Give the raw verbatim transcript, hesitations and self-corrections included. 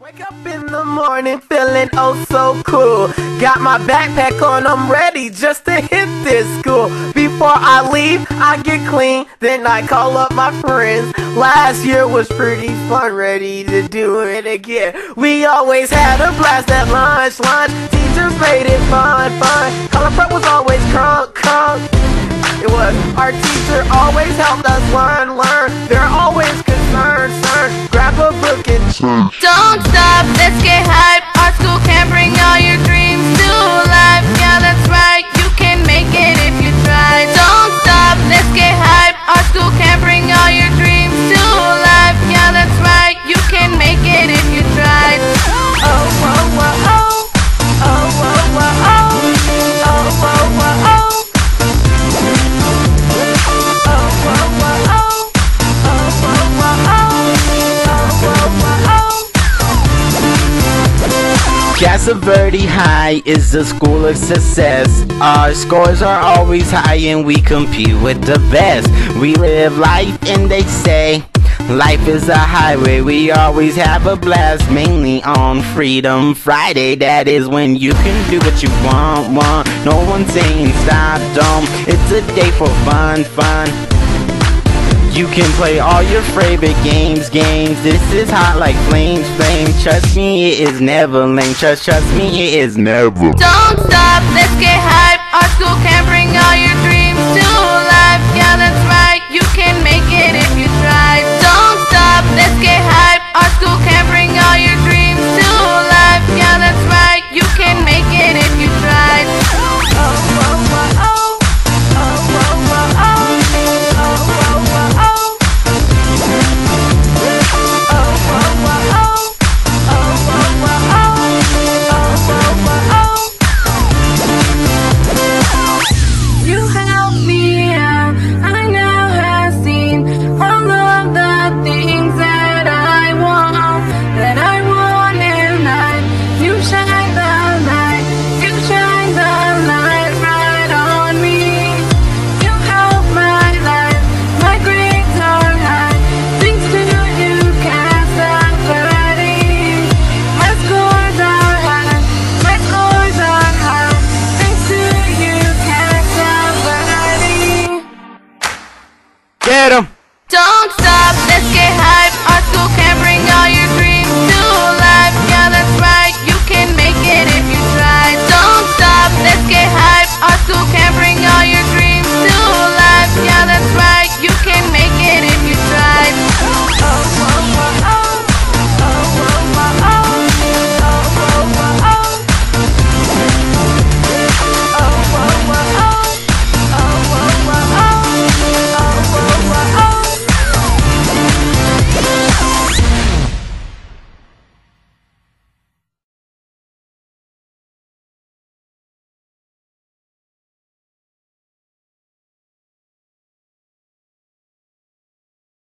Wake up in the morning feeling oh so cool. Got my backpack on, I'm ready just to hit this school. Before I leave, I get clean, then I call up my friends. Last year was pretty fun, ready to do it again. We always had a blast at lunch, lunch. Teachers made it fun, fun. Color prep was always crunk, crunk. It was, our teacher always helped us learn, learn. They're always concerned, concerned. Grab a book and don't stop, let's get hype. Our school can bring all your dreams to life. Yeah, that's right, you can make it if you try. Don't stop, let's get hype. Our school can bring all your dreams to life. Yeah, that's right, you can make it if you try. Oh, oh, oh, oh. Oh, oh, oh, oh. Oh, oh, oh, oh. Casa Verde High is a school of success. Our scores are always high and we compete with the best. We live life and they say life is a highway. We always have a blast, mainly on Freedom Friday. That is when you can do what you want, want. No one's saying stop, don't. It's a day for fun, fun. You can play all your favorite games, games. This is hot like flames, flames. Trust me, it is never lame. Trust, trust me, it is never. Don't stop, let's get hype. Our school can bring all your dreams to life. Yeah, that's right, you can make it if you try. Don't stop, let's get hype. Our school can bring all your dreams to life. Yeah, that's right, you can make it if you try. Oh, oh, oh, oh. Oh, oh, oh, oh. Get 'em! Don't stop, let's get high.